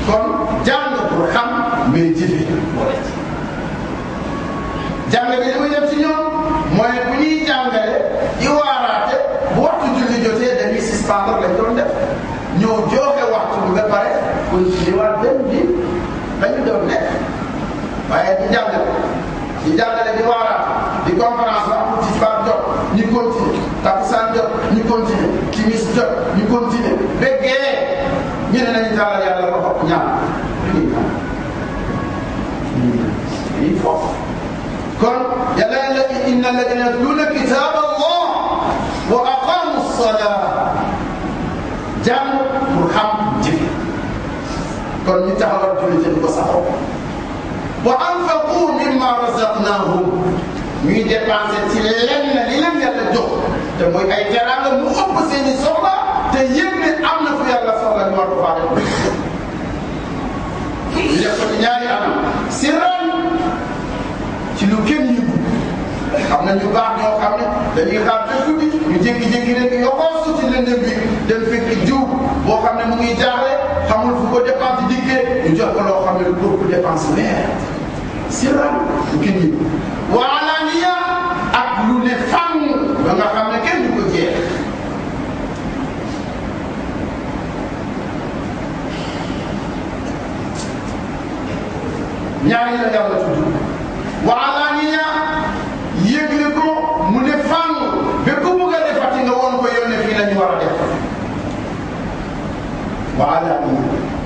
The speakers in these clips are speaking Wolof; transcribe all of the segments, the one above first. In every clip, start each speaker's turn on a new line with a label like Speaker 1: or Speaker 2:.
Speaker 1: kon jàng pour xam mais jëfe boole ci jàng bi li muy def ci ñoom mooy bu ñuy jàngale di waaraate bu waxtu julli jotee dañuy suspendre lañ doon def ñëw joxe waxtu bi ba pare continuer waat dem bi dañu doon nekk waaye di jàngale di waaraate di conférence waxtu ci baat jot ñu continuer takkusaan jot ñu continuer timis jot ñu continuer béggee ñu ne nañu taalal yàlla loxo ñaan il faut kon yàlla la inna alladina yatluuna kitab allah wa aqamu salaa jàng pour xam jëfe kon ñu taxawal julli te di ko saxoo wa anfaqu mimma razaqnahum ñuy dépensé ci lenn li leen yàlla jox te mooy ay teraanga mu ëpp seeni soxla te yëg ne am na fu yàlla soxla ñu war ko faa def ñu def ko ci ñaari anam sirran ci lu kenn yëgu xam na ñu baax ñoo xam ne dañuy xaar te guddi ñu jékki-jékki rek yokkoo ci lëndëm bi dem fekk jiw boo xam ne mu ngi jaaxle xamul fu ko dépense dikkee ñu jox ko loo xam ne lu ëpp dépense weer sirran lu kenn yëgu wa alaaniya ak lu ne fang ba nga xam ne kenn du ko jeex ñaari la yàlla tudd wa alaaniya yëgle ko mu ne fang ba ku bëgg a defati nga woon ko yónne fii la ñu war a def wa alaaniya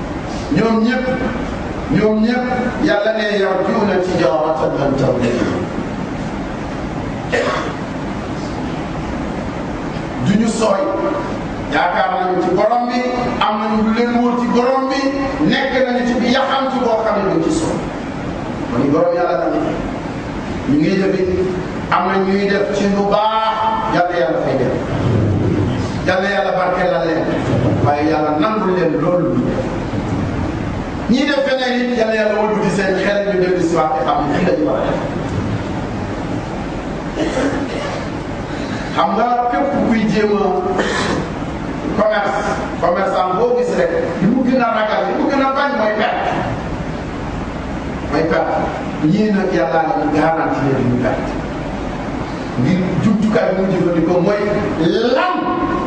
Speaker 1: ñoom ñëpp yàlla ne yarjuuna tijaaratan lan tabur duñu sooy yaakaar nañu ci borom bi am nañu lu leen wóor ci borom bi nekk nañu ci bi yaxamtu boo xam ne duñ ci sooy kon borom yàlla na ñu ngi def am na ñuy def ci lu baax yàlla fay def yàlla barkeelal leen waaye yàlla nangul leen loolu ñii def feneen it yàlla wëlbati seen xel ñu dellu si waat xam ne fii la ñu war a def xam nga képp kuy jéem a commerçant boo gis rek li mu gën a ragal li mu gën a bañ mooy perte ñii nag yàlla la ñu garanti ne duñu perte ngir jumtukaay bi mu jëfandikoo mooy lan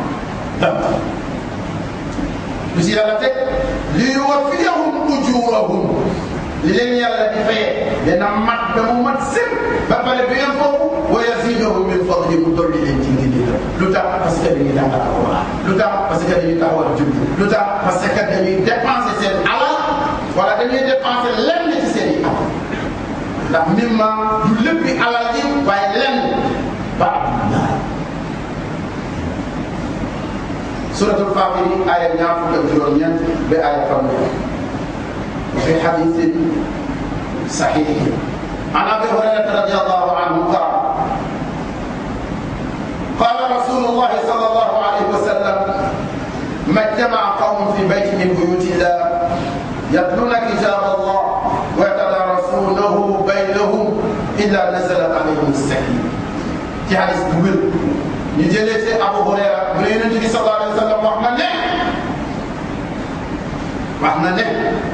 Speaker 1: lu si yàlla teg li yuwaffiyahum ujurahum li leen yàlla di fayee dana mat ba mu mat sëpp ba pare bi ngeen foofu wa yazidahum min fadli mu dolli leen ci ngir lu tax parce que dañuy jàngal Alxuraan lu tax parce que dañuy taxawal julli lu tax parce que dañuy dépenser seen alal wala dañuy dépenser lenn ci seen i alal ndax mimma du léppi alal ji waaye lenn ba suratul Faatir aaya 29 ba aaya 30 في حديث صحيح عن ابي هريره رضي الله عنه قال رسول الله صلى الله عليه وسلم ما اجتمع قوم في بيت من بيوت الله يتلون كتاب الله ويتدارسونه بينهم الا نزلت عليهم السكينه في حديث بوير ñu jëlee ci Abu Hurayra mu ne Yonent bi sallallahu alayhi wa sallam wax na ne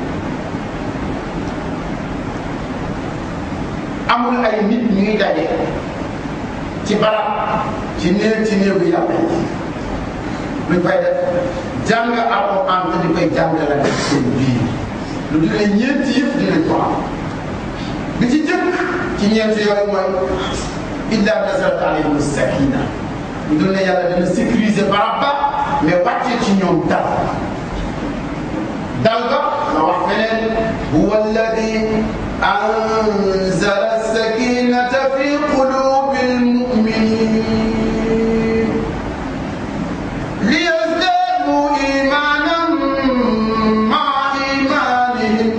Speaker 1: amul ay nit ñuy daje ci barab ci néegu yàlla yi luñ fay def jàng Alxuraan te di koy jàngale ak seen biir lu dul ne ñeenti yëpp dinañ ko am bi ci jëkk ci ñeenti yooyu mooy illa nazalat alayhim sakina lu dul ne yàlla dana sécuriser barab ba mais wàccee ci ñoom dal ba nga wax feneen huwa alladi anzala sakinata fi qulubi almuminin liyazdadu imanan maa imanihim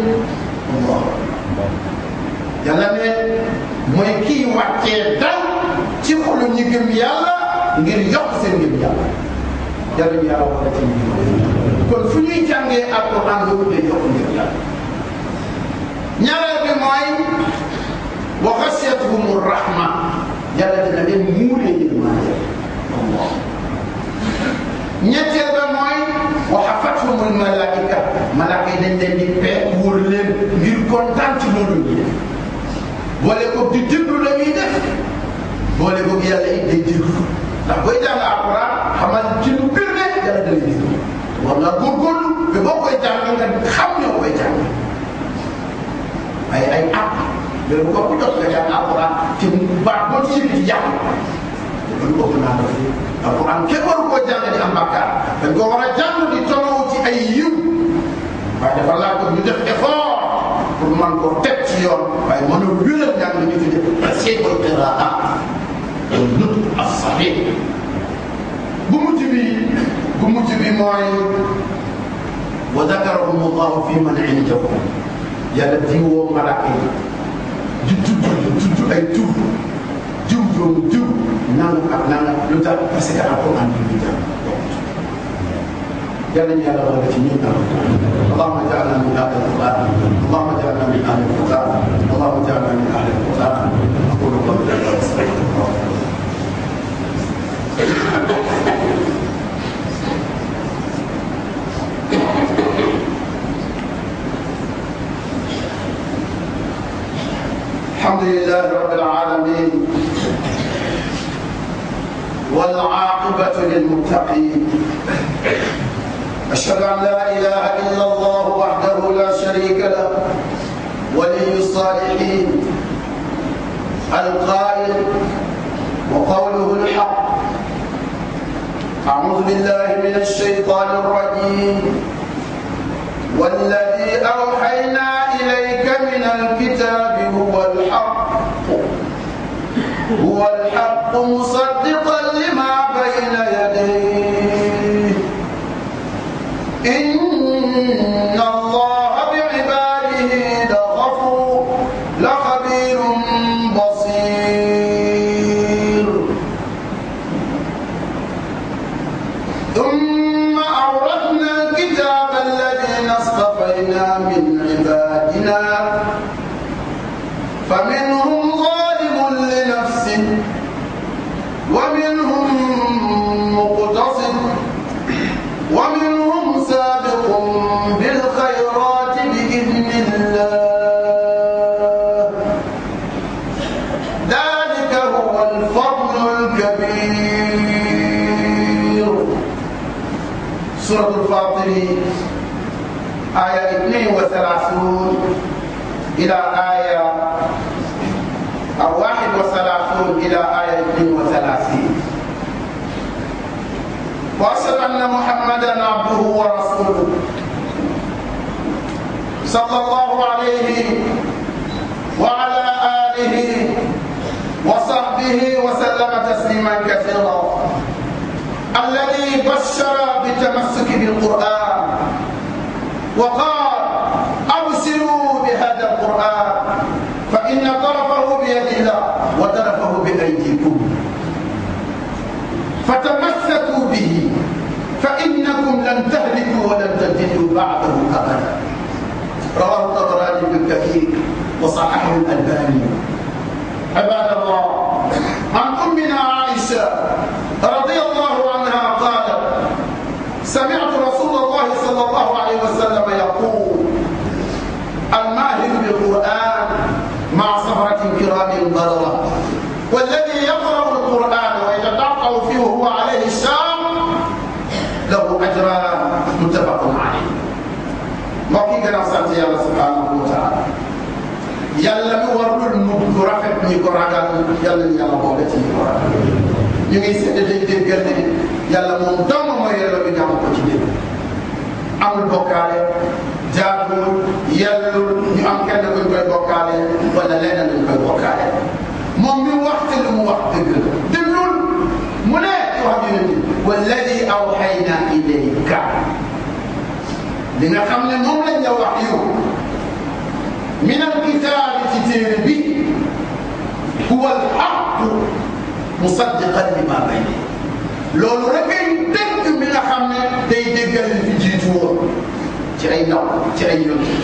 Speaker 1: yàlla ne mooy kii wàccee dal ci xolu ñi gëm yàlla ngir yokk seen ngëm yàlla yàlla ñu yàlla wala ci ñu kon fu ñuy jàngee Alxuraan loolu day yokk ngëm yàlla ñaareel bi mooy wa xasiyatuhum rahma yàlla dina leen muuree yërmande Allah ñetteel ba mooy wa xafathum malaika malaaka yi dañ dañ leen di peeg wóor leen ngir kontaan ci loolu ñuy def boole ko di déglu la ñuy def boole ko yàlla it day déglu ndax booy jàng alquran xamal ci lu bir ne yàlla da lay déglu war naa góorgóorlu mais boo koy jàng nga xam ñoo koy jàng ay at loolu ko ku jot nga jàng alquran te baat boo ci yëg ci jàng loolu ëpp naa def alquran kenn waru koo jàng di am bàkkaar dañ ko war a jàng di tolloo ci ay yiw waaye dafa laa ko ñu def effort pour man ko teg ci yoon waaye mën a wéral jàng ñu tudde tasiihul qiraa nutq as-sahih bu mujj bi mooy wa dakarahum allahu fi man indahu yàlla diwoo malaaka yi di tudd ay tur jiw doomu jiw nangam ak nangam lu tax parce que alquran bi ñu jàng yàlla ñu yàlla wala ci ñun اللهم اجعلنا من اهل القران اللهم اجعلنا من اهل القران اللهم اجعلنا من اهل القران اقول قولي هذا واستغفر الله الحمد لله رب العالمين والعاقبة للمتقين أشهد أن لا إله إلا الله وحده لا شريك له ولي الصالحين القائل وقوله الحق أعوذ بالله من الشيطان الرجيم والذي أوحينا إليك من الكتاب هو الحق مصدقا لما بين يديه إن الله بعباده لخبير بصير ثم أورثنا الكتاب الذين اصطفينا من عبادنا فمنهم ظالم لنفسه ومنهم مقتصد ومنهم سابق بالخيرات بإذن الله ذلك هو الفضل الكبير. سورة الفاطر آية 32 إلى آية 31 إلى آية 32. وأشهد أن محمدا عبده ورسوله صلى الله عليه وعلى آله وصحبه وسلم تسليما كثيرا الذي بشر بالتمسك بالقرآن وقال أبشروا بهذا القرآن فإن طرفه بيد الله وطرفه بأيديكم فتمسكوا به فإنكم لن تهلكوا ولن تجدوا بعده أبدا. رواه الطبراني في الكبير وصححه الألباني. عباد الله، عن أمنا عائشة رضي الله عنها قالت: سمعت رسول الله صلى الله عليه وسلم يقول: الماهر بالقرآن مع صفرة كرام بررة، والذي يقرأ القرآن ويتدعى فيه وهو عليه الشام له أجران متفق عليه. mbokk yi gën a sant yàlla subhanahu wa taala yàlla mi warul mu rafet ñi ko ragal yàlla ñu yàlla boole ci ñi ko ragal. ñu ngi seede day déggal ne yàlla moom dong mooy yàlla bi jàmm ko ci dégg amul bokkaale jaagul yellul ñu am kenn kuñ koy bokkaale wala leneen luñ koy bokkaale. moom mi wax te lu mu wax dëgg la déglul mu ne ci wax yonent bi walladi awxayna ilayka li nga xam ne moom lañ la wax yow min alkitaabi ci téere bi huwa alxaq musaddiqan lima bayna loolu rek ay dëgg mi nga xam ne day déggal li fi jiitu woon ci ay ndaw ci ay yonent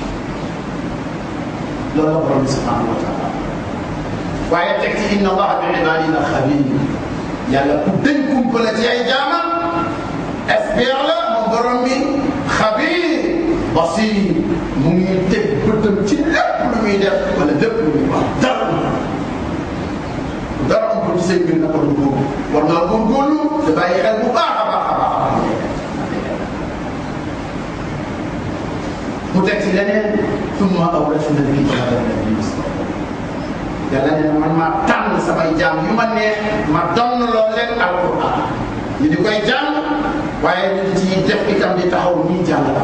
Speaker 1: loolu la borom bi subhanahu wa taala waaye teg ci inna allaha bi ibadina xabir yàlla ku dañ kumpala ci ay jaamam expert la moom borom bi xabir basir mu ngi teg bëtam ci lépp lu muy def wala lépp lu muy wax dara am ko ci seen mbir naka lu góob war naa góorgóorlu te bàyyi xel bu baax a baax a baax mu teg ci leneen summa awrasna al-kitaaba alladhii istafaynaa yàlla nee na man maa tànn samay jaam yu ma neex ma donn loo leen alquran ñu di koy jàng waaye ñu di ci def itam di taxaw ñii jàng la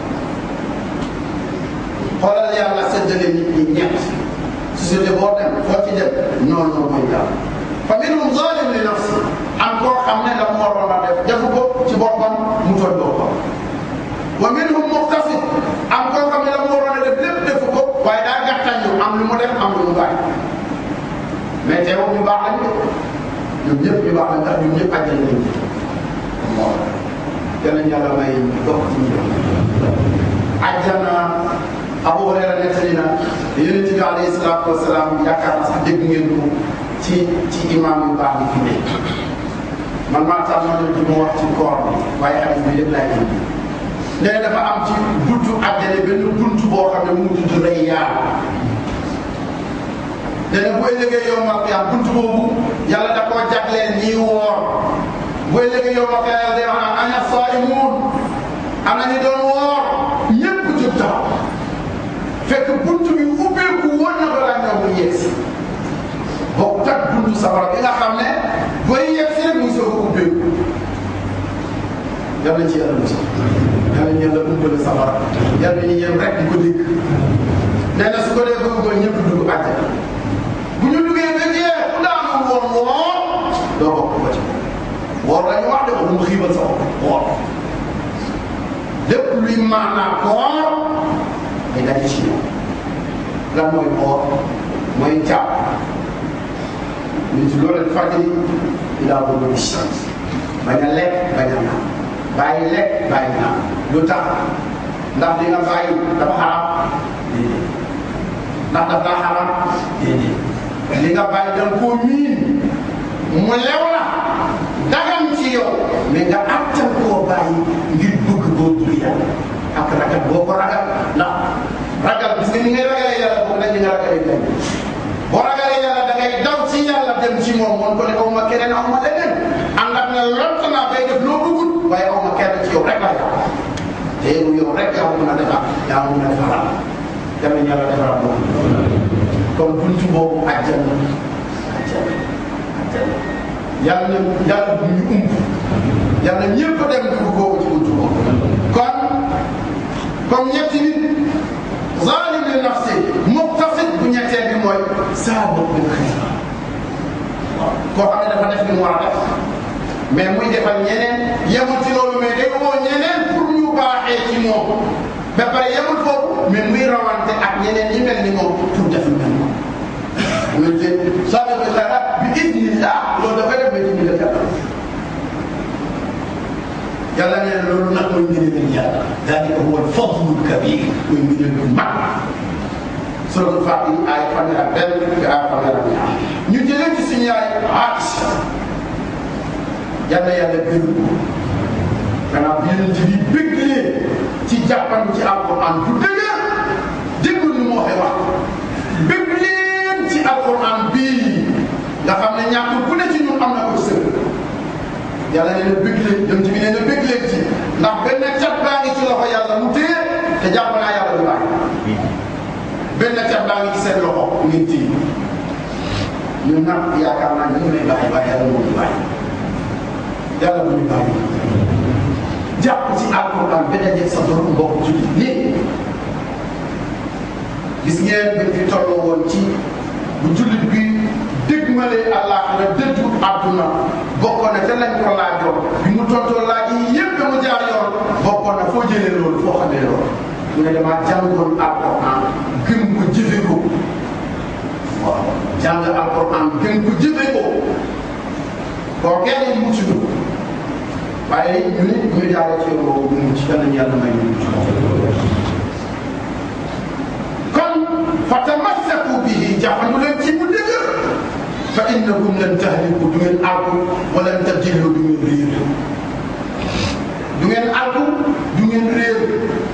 Speaker 1: xoolal yàlla séddale nit ñi ñett société boo dem foo ci dem noonu noonu mooy yàlla fa minhum zalim li nafsi am koo xam ne la mu waroon a def defu ko ci boppam mu toj boppam wa minhum muqtasid am koo xam ne la mu waroon a def lépp defu ko waaye daa gàttañu am lu mu def am lu mu bàyyi mais teewul ñu baax lañ ñun ñëpp ñu baax lañ ndax ñun ñëpp àjjana lañ ci moo yàlla yàlla may bokk ci ñu àjjana Abu Hurayra nettali na Yonent bi alayhi salaatu wasalaam yaakaar na sax dégg ngeen ko ci imaam yu baax yi fi nekk man maa tax ma ne du ma wax ci koor bi waaye xarit bi yëpp laay indi nee na dafa am ci buntu àjjana benn buntu boo xam ne mu ngi tudd Rayyaan nee na bu ëllëgee yawmal qiyaama buntu boobu yàlla da koo jagleel ñiy woor bu ëllëgee yawmal qiyaama day wax ana saa'imuun ana ñi doon woor ñëpp jóg taxaw fekk buntu bi ubbeeku woon na balaa ñëw mu yegsi bokk tak buntu safara bi nga xam ne booy yegsi rek muy soog a ubbeeku yàlla ci yàlla mos yàlla ñu yàlla ubbale safara yàlla ñu yem rek di ko dégg nee na su ko dee bëgg ñëpp dugg àjjana bu ñu duggee ba jeex ku daanul woon woor doo bokk ba ci woor la ñu wax de ko mu xiibal sa bopp woor lépp luy maanaa koor day daje ci ñoom lan mooy koor mooy jàpp ñu ci loolu di fàttali ilaa boobu di chance bañ a lekk bañ a naan bàyyi lekk bàyyi naan lu tax ndax li nga bàyyi dafa xaraam déedéet ndax dafa laa xaraam déedéet li nga bàyyi da nga koo miin mu lew la dagam ci yow mais nga attan koo bàyyi ngir bëgg boo dul yàlla ak ragal boo ko ragal ndax ragal gis nga ni ngay ragalee yàlla boobu nag ni nga ragalee kenn boo ragalee yàlla da ngay daw ci yàlla dem ci moom moom ko ne aw ma keneen aw ma leneen ànd ak ne lott naa bay def loo bëggul waaye aw ma kenn ci yow rek la yàlla te yow rek yaa mun a defar yaa mun a defaral dem nañ yàlla defaral moom kon buntu boobu àjjana yàlla yàlla bu ñu yàlla ñëpp dem dugg boobu ci buntu boobu kon comme ñetti nit zalim li nafsi muqtasid bu ñetteel bi mooy saabiq bil xayraat waaw koo xam ne dafa def li mu war a def mais muy defal ñeneen yemul ci loolu mais day woo ñeneen pour ñu baaxee ci moom ba pare yemul foofu mais muy rawante ak ñeneen ñi mel ni moom pour def lu mel moom. mu ngi leen saabiq bil xayraat bi idnillah loolu dafay def ba dindi la yàlla. yàlla nee na loolu nag mooy ngëneel yàlla daalika huwa al-fadlul kabiir mooy ngëneel bu mag suratul Faatiha ay fanweer ak benn bi ay fanweer ak ñaar ñu jëlee ci suñu yaay Aïcha yàlla yàlla gën gannaaw bi yéen ci di bëggee ci jàppandu ci alquran bu dëgër déglu ni mu waxee wax bëgg leen ci alquran bii nga xam ne ñàkk bu ne ci ñun am na ko sëg yàlla nee na bëgg leen dem ci bi nee na bëgg leen ci ndax benn cat baa ngi ci loxo yàlla mu téye te jàpp naa yàlla du bàyyi benn cat baa ngi ci seen loxo ngeen téye ñun nag yaakaar naa ñu may bàyyi waaye yàlla moo ñu bàyyi yàlla bu ñu bàyyi jàpp ci alquran ba dajeeg sa borom mbokk jullit nii gis ngeen bi fi tolloo woon ci bu jullit bi dégmalee àllaaxira dëddu àdduna bokkoon na te lañ ko laajoon bi mu tontoo laaj yi yëpp da mu jaar yoon bokkoon na foo jëlee loolu foo xamee loolu mu ne damaa jàngoon alquran gën ko jëfe ko waaw jàng alquran gën ko jëfe ko koo kenn mucc du waaye ñu nit ñu jaaree ci yoon boobu mu mucc danañ yàlla may ñu mucc kon fa tamassaku bihi jàppandu leen ci bu dëgër fa innakum lan tahliku du ngeen àggu wala lan tadillu du ngeen réer du ngeen àggu du ngeen réer